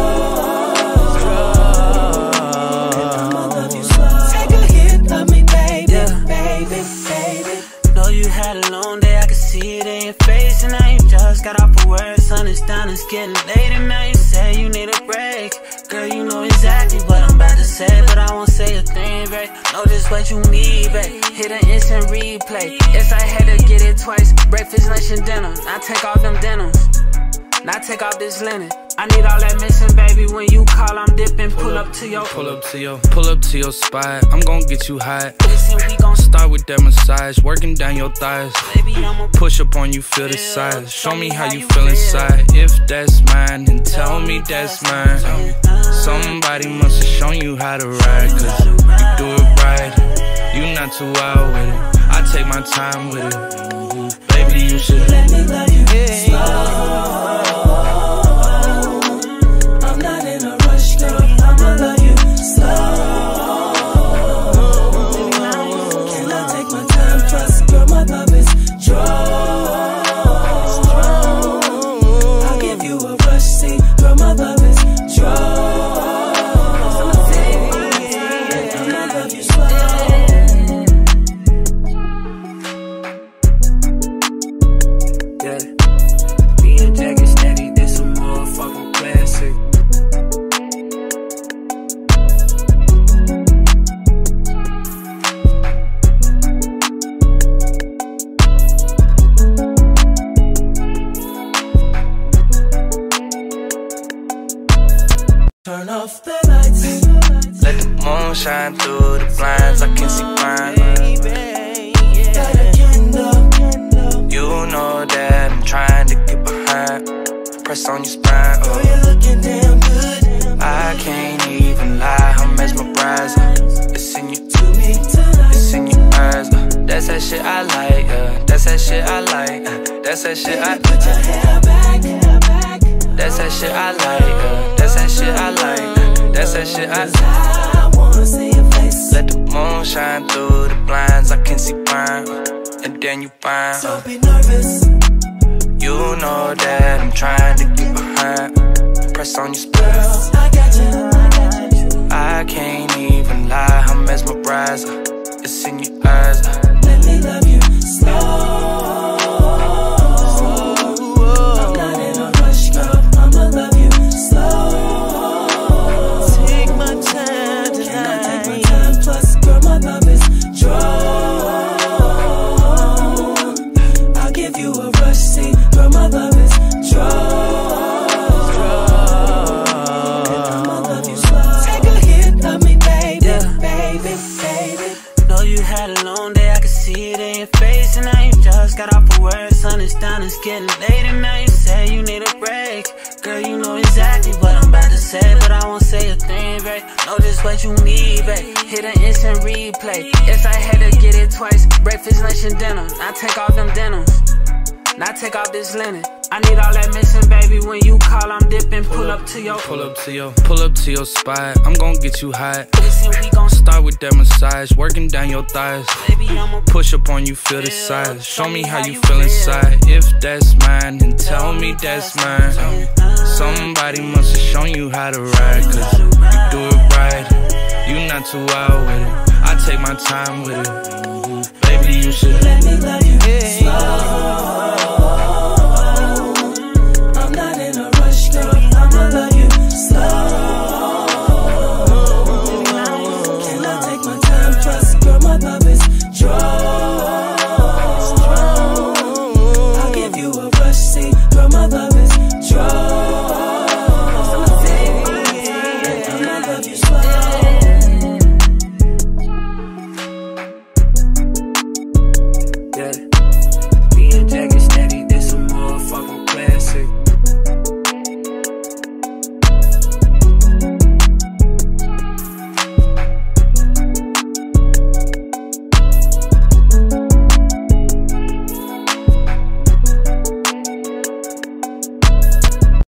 I'ma love you slow. Take a hit, love me, baby,
Yeah.
baby, baby.
Know you had a long day, I could see it in your face. And now you just got off of work, sun is down, it's getting late. And now you say you need a break. Girl, you know exactly what I'm about to say, but I won't say a thing, babe. Know just what you need, babe. Hit an instant replay. Yes, I had to get it twice. Breakfast, lunch, and dinner. Now take off them denims. Now take off this linen. I need all that missing, baby. When you call, I'm dipping. Pull up to your,
Pull up to your, pull up to your spot. I'm gon' get you hot.
listen, we gon'
Start with that massage, working down your thighs.
baby, I'ma
Push up on you, feel the size. Show me how you feel inside. If that's mine, then tell me that's mine. Somebody must have shown you how to ride, cause you do it right. You not too wild with it. I take my time with it. Baby, you should
Let me love you slow. I'm not in a rush, girl. I'ma love you slow. Can I take my time? Trust, girl, my love is drawn. I'll give you a rush, see, girl, my love is drawn. I'ma love you slow.
Yeah. Being jacket steady, this a motherfucking classic.
Turn off the lights.
let the moon shine through the blinds. I can see fine.
Got a candle.
You know that I'm trying to get behind. Press on your spine.
Girl,
Oh,
you're looking damn good.
I can't even lie, I'm mesmerized. It's in your,
To me tonight.
it's in your eyes. Uh, that's that shit I like. Uh, that's that shit I like. Uh, that's that shit I.
Put your hair back, hair back.
That's that shit I like. Uh, that's that shit I like. Uh, that's that shit I.
I wanna see your face.
Let the moon shine through the blinds. I can see fine, and then you fine.
Don't be nervous.
You know that I'm trying to get behind. Press on your spell.
I got you.
I can't even lie, I'm mesmerized. It's in your eyes.
Let me love you slow. I'm not in a rush, girl. I'ma love you slow. Take my time tonight. Can I take my time? Plus, girl, my love is drawn. I'll give you a rush, see, girl, my love is drawn. I'ma love you slow. Take a hit, love me, baby,
Yeah.
baby, baby.
Know you had a long day, I could see it in your face. And now you just got off of work, sun is down, it's getting late. And now you say you need a break. Girl, you know exactly what I'm about to say, but I won't say a thing, babe. Know just what you need, babe. Hit an instant replay. Yes, I had to get it twice. Breakfast, lunch, and dinner. Now take off them denims. Now take off this linen. I need all that missing, baby. When you call, I'm dipping. Pull up to your,
Pull up to your, pull up to your spot. I'm gon' get you hot.
listen, we gon'
Start with that massage, working down your thighs.
baby, I'ma
Push up on you, feel the size. Show me how you feel inside. If that's mine, then tell me that's mine. Somebody must have shown you how to ride, cause you do it right. You not too wild with it. I take my time with it. Baby, you should
Let me love you slow. I'm not in a rush, girl. I'ma love you slow. Can I take my time? Trust, girl, my love is drawn. I'll give you a rush, see, girl, my love is drawn. I'ma love you slow.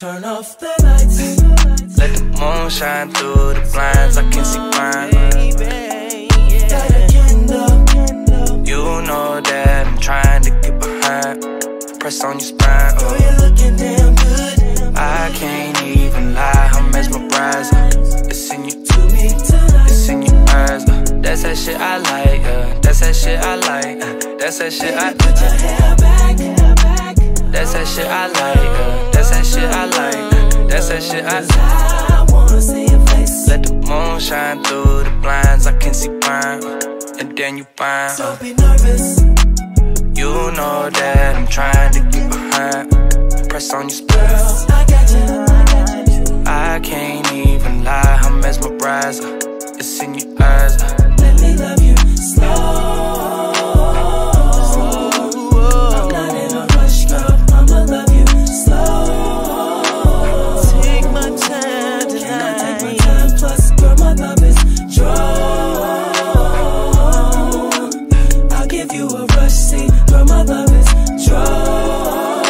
Turn off the lights.
Let the moon shine through the blinds. I can see mine.
Light a candle.
You know that I'm trying to get behind. Press on your spine.
Girl,
Oh,
you're looking damn good.
I can't even lie. I'm mesmerized. It's in you.
To me tonight.
It's in your eyes. Uh, that's that shit I like. Uh, that's that shit I like. Uh, that's that shit I.
Put your hair back, hair back.
That's that shit I like. Uh, that's that shit I like. Uh, that's that shit I.
I wanna see your face.
Let the moon shine through the blinds. I can see mine. And then you find.
Don't be nervous.
You know that I'm trying to get behind. Press on your spine.
Girl, I got you, I got you.
I can't even lie. I'm mesmerized. Uh, It's in your eyes. Uh,
Let me love you slow. I'm not in a rush, girl. I'ma love you slow. Take my time tonight. Can I take my time? Plus, girl, my love is drawn. I'll give you a rush, see. Girl, my love is drawn.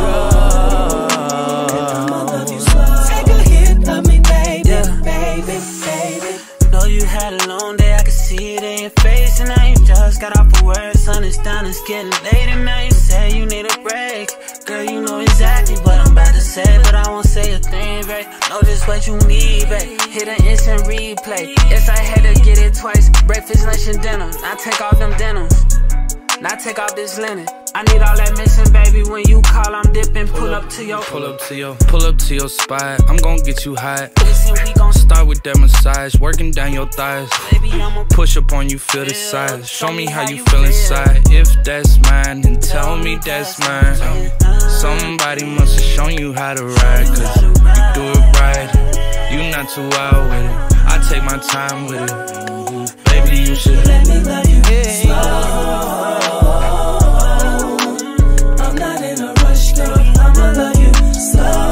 I'ma love you slow. Take a hit of me, baby,
Yeah.
baby, baby.
Know you had a long day, I can see it in your face. And now you just got off of work, sun is down, it's getting late. And now you say you need a break. Girl, you know exactly what I'm about to say, but I won't say a thing, babe. Know just what you need, babe. Hit an instant replay. Yes, I had to get it twice. Breakfast, lunch, and dinner. Now take off them denims. Now take off this linen. I need all that missing, baby. When you call, I'm dipping. Pull up to your.
Pull up to your, pull up to your spot. I'm gon' get you hot.
Listen, we gon'
Start with that massage, working down your thighs.
baby, I'ma
Push up on you, feel the size. Show me how you feel inside. If that's mine, then tell me that's mine. Somebody must have shown you how to ride, cause you do it right. You not too wild with it. I take my time with it. Baby, you should
Let me love you slow. I'm not in a rush, girl. I'ma love you slow.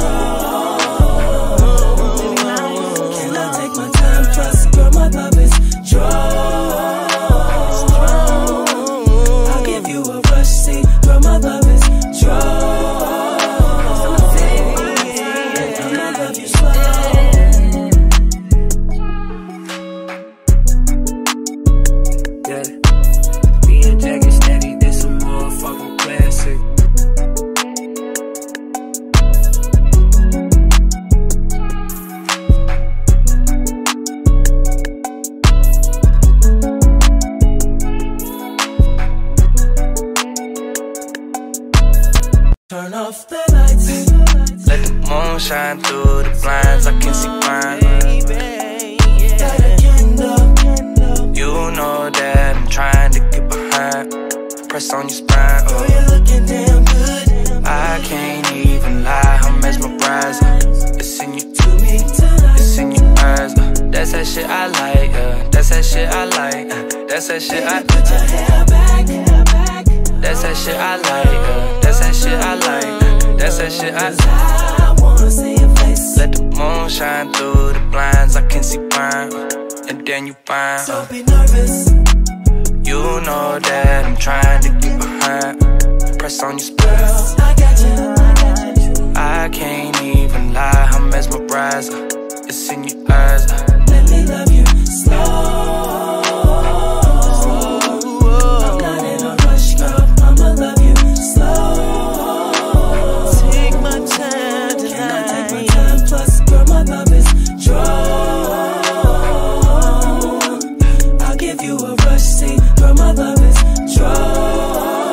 Can I take my time? Plus, girl, my love is drawn. I'll give you a rush, see. Girl, my love is drawn. I'ma love you slow.
Yeah. Being jacket steady, this a motherfucking classic.
Turn off the lights.
let the moon shine through the blinds. I can see mine.
Light a candle.
You know that I'm trying to get behind. Press on your spine.
Girl,
Oh,
you're looking damn good.
I can't even lie. I'm mesmerized. It's in you.
To me tonight.
It's in your eyes. Uh, that's that shit I like. Uh, that's that shit I like. Uh, that's that shit I.
Put your hair back, hair back.
That's that shit I like. Uh, that's that shit I like. Uh, that's that shit I.
I wanna see your face.
Let the moon shine through the blinds. I can see mine. And then you find.
Don't be nervous.
You know that I'm trying to get behind. Press on your spine.
Girl, I got you, I got you.
I can't even lie. I'm mesmerized. It's in your eyes.
Let me love you slow. I'm not in a rush, girl. I'ma love you slow. Take my time tonight. Can I take my time? Plus, girl, my love is drawn. I'll give you a rush, see. Girl, my love is drawn.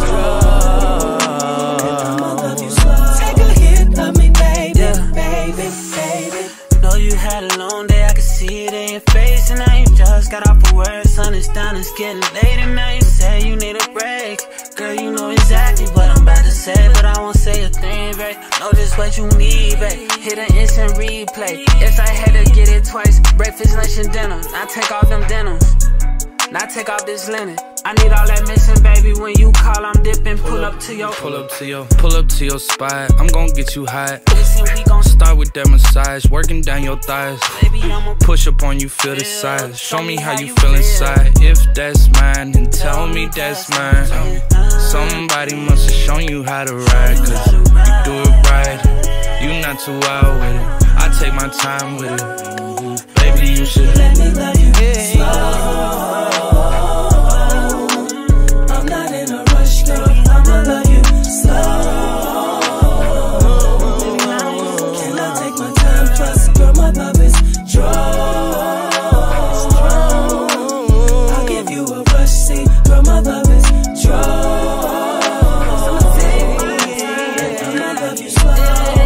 I'ma love you slow. Take a hit of me, baby,
Yeah.
baby, baby.
Know you had a long day, I can see it in your face. And now you just got off of work, sun is down, it's getting late. And now you say you need a break. Girl, you know exactly what I'm about to say, but I won't say a thing, babe. Know just what you need, babe. Hit an instant replay. Yes, I had to get it twice. Breakfast, lunch, and dinner. Now take off them denims. Now take off this linen. I need all that missing, baby. When you call, I'm dipping. Pull up to your.
Pull up to your, pull up to your spot. I'm gon' get you hot.
Listen, we gon'
Start with that massage, working down your thighs.
baby, I'ma
Push up on you, feel the size. Show me how you feel inside. If that's mine, then tell me that's mine. Somebody must have shown you how to ride, cause you do it right. You not too wild with it. I take my time with it. Baby, you should
let me love you slow. I'm not in a rush, girl. I'ma love you slow. Can I take my time? Plus, girl, my love is strong. I'll give you a rush, see, girl, my love is strong. I'ma love you slow.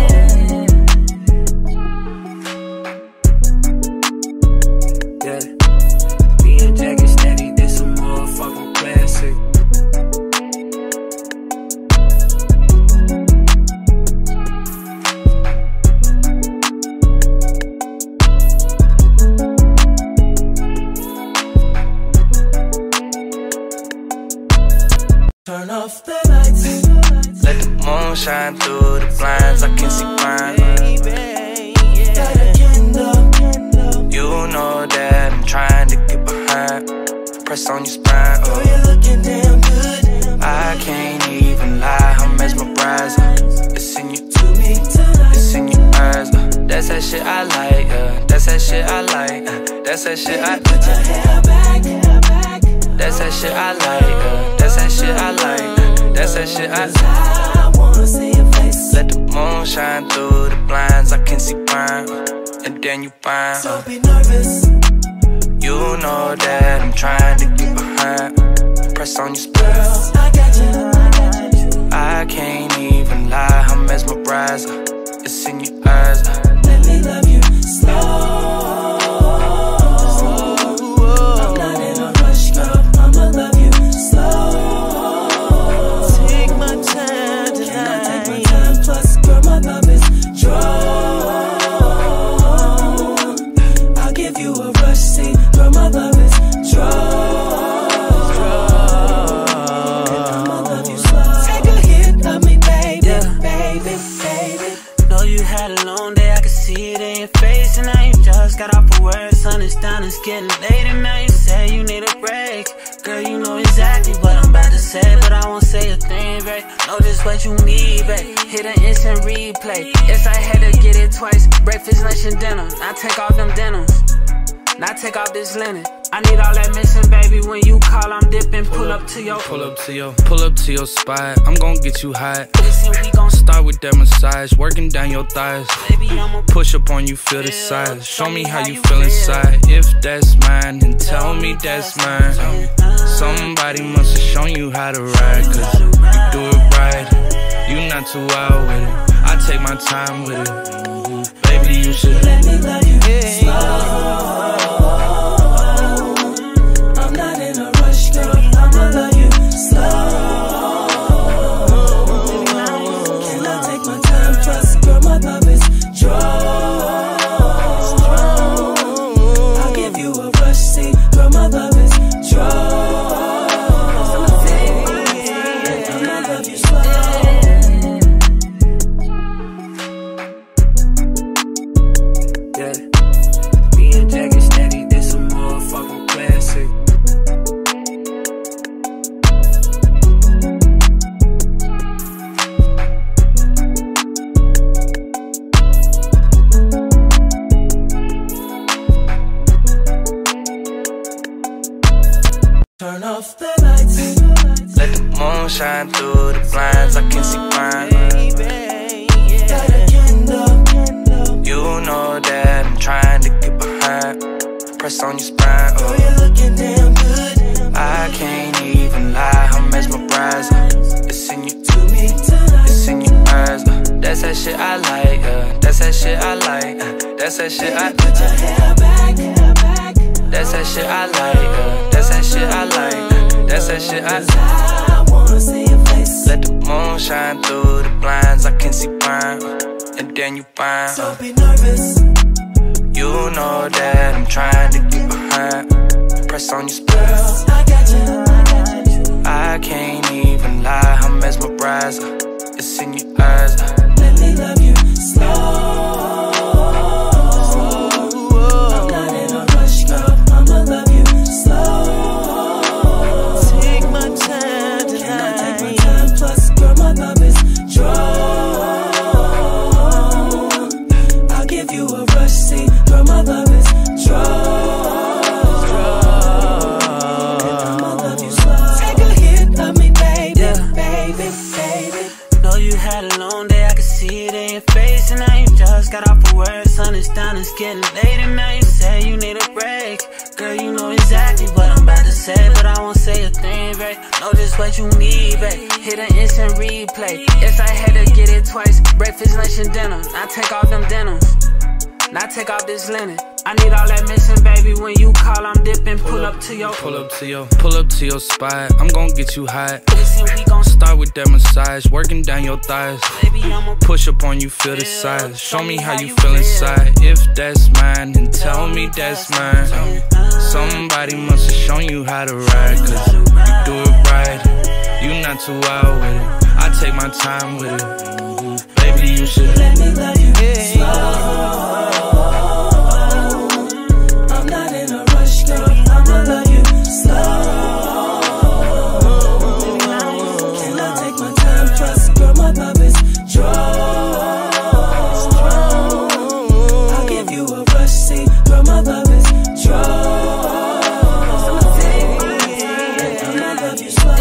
Turn off the lights.
Let the moon shine through the blinds. I can see mine.
Got a candle.
You know that I'm trying to get behind. Press on your spine.
Girl,
Oh,
you're looking damn good.
I can't even lie. I'm mesmerized. It's in you,
To me tonight.
it's in your eyes. Uh, That's that shit I like. Uh, That's that shit I like. Uh, That's that shit I.
Put your hair back, hair back.
That's that shit I like. Uh, That's that shit I like. Uh, That's that shit I.
I wanna see your face.
Let the moon shine through the blinds. I can see mine. And then you find.
Don't be nervous.
You know that I'm trying to get behind. Press on your spine.
Girl, I got you, I got you.
I can't even lie. I'm mesmerized. It's in your eyes.
Let me love you slow. I'm not in a rush, girl. I'ma love you slow. Take my time tonight. Can I take my time? Plus, girl, my love is strong. I'll give you a rush, see, girl, my love is strong. I'ma love you slow. Take a hit of me, baby, baby, baby.
Know you had a long day, I can see it in your face. And now you just got off of work, sun is down, it's getting late. And now you say you need a break. Girl, you know exactly what I'm about to say, but I won't say a thing, babe. Know just what you need, babe. Hit an instant replay. Yes, I had to get it twice. Breakfast, lunch, and dinner. Now take off them denims. Now take off this linen. I need all that missing, baby. When you call, I'm dipping. Pull up to your
Pull up to your, pull up to your spot. I'm gon' get you hot.
Listen, we gon'
Start with that massage, working down your thighs.
baby, I'ma
Push up on you, feel the size. Show me how you feel inside. If that's mine, then tell me that's mine. Somebody must have shown you how to ride, cause you do it right. You not too wild with it. I take my time with it. Baby, you should
let me love you slow. I'm not in a rush, girl. I'ma love you slow. Can I take my time? Trust, girl, my love is strong. I'll give you a rush, see, girl, my love is strong. I'ma love you slow.
Yeah, being jacket steady, this a motherfucking classic.
Turn off the lights.
let the moon shine through the blinds. I can see mine.
Got a candle.
You know that I'm trying to get behind. Press on your spine.
Girl,
Oh,
you're looking damn good.
I can't even lie. I'm mesmerized. It's in you,
To me tonight.
it's in your eyes. Uh, That's that shit I like. Uh, That's that shit I like. Uh, That's that shit I.
Put your hair back, hair back.
That's that shit I like. Uh, That's that shit I like. Uh, That's that shit I.
I wanna see your face.
Let the moon shine through the blinds. I can see mine. And then you find.
Don't be nervous.
You know that I'm trying to get behind. Press on your spine.
Girl, I got you, I got you.
I can't even lie. I'm mesmerized. It's in your eyes.
Let me love you slow. I'm not in a rush, girl. I'ma love you slow. Take my time tonight. Can I take my time? Plus, girl, my love is strong.
had a long day, I could see it in your face. And now you just got off of work, sun is down, it's getting late. And now you say you need a break. Girl, you know exactly what I'm about to say, but I won't say a thing, babe. Know just what you need, babe. Hit an instant replay. Yes, I had to get it twice. Breakfast, lunch, and dinner. Now take off them denims. Now take off this linen. I need all that missing, baby. When you call, I'm dipping. Pull up to your,
pull up to your, pull up to your spot. I'm gon' get you hot.
Listen, we gon'
start with that massage, working down your thighs.
Baby, I'ma
push up on you, feel the size. Show me how you feel inside. If that's mine, then tell me that's mine. Somebody must have shown you how to ride, cause you do it right. You not too wild with it. I take my time with it. Baby, you should
let me love you slow. I'm not in a rush, girl. I'ma love you slow. Can I take my time? Trust, girl, my love is strong. I'll give you a rush, see, girl, my love is strong. And I'ma love you slow.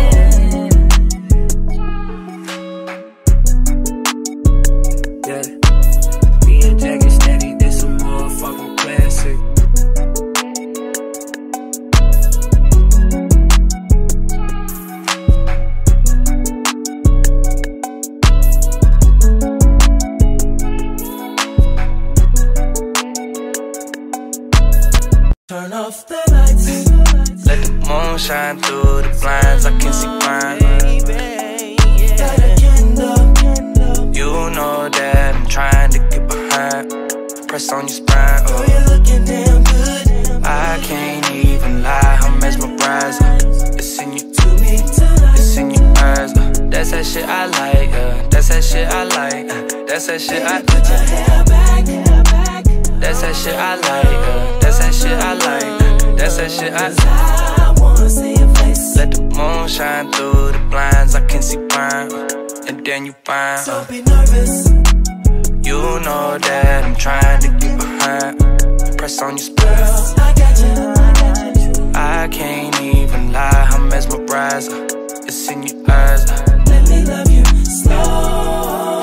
Turn off the lights.
Let the moon shine through the blinds. I can see fine.
Light a candle.
You know that I'm trying to get behind. Press on your spine.
Oh,
Oh,
you're looking damn good.
I can't even lie. I'm mesmerized. It's in you,
To me tonight.
it's in your eyes. Uh, That's that shit I like. Uh, That's that shit I like. Uh, That's that shit I.
Put your hair back, hair back.
That's that shit I like. Uh, That's that shit I like. Uh, That's that shit I.
I wanna see your face.
Let the moon shine through the blinds. I can see fine. And then you find. Uh,
Don't be nervous.
You know that I'm trying to get behind. Press on your spine.
Girl, I got you. I got you.
I can't even lie, I'm mesmerized. uh, It's in your eyes. uh,
Let me love you slow.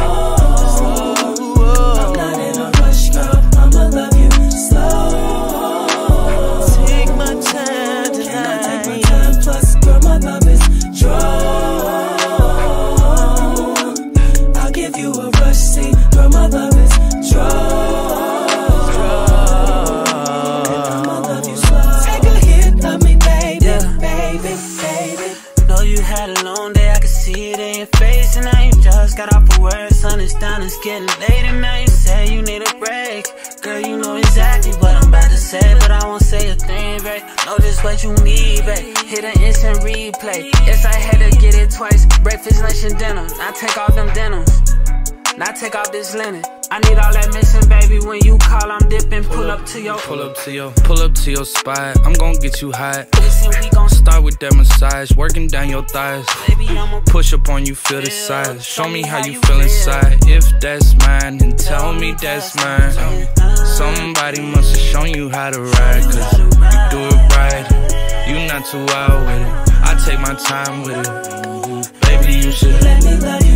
I'm not in a rush, girl. I'ma love you slow. Take my time tonight. Can I take my time? Plus, girl, my love is strong. I'll give you a rush, see, girl, my love is strong. And I'ma love you slow. Take a hit of me, baby,
Yeah.
baby, baby.
know you had a long day, I could see it in your face. And now you just got off of work, sun is down, it's getting late. And now you say you need a break. Girl, you know exactly what I'm about to say, but I won't say a thing, babe. Know just what you need, babe. Hit an instant replay. Yes, I had to get it twice. Breakfast, lunch, and dinner. Now take off them denims. Now take off this linen. I need all that missing, baby. When you call, I'm dipping. Pull up to your,
Pull up to your, pull up to your spot. I'm gon' get you hot.
listen, we gon'
Start with that massage, working down your thighs.
baby, I'ma
Push up on you, feel the size. Show me how you feel inside. If that's mine, then tell me that's mine. Somebody must have shown you how to ride, cause you do it right. You not too wild with it. I take my time with it. Baby, you should
Let me love you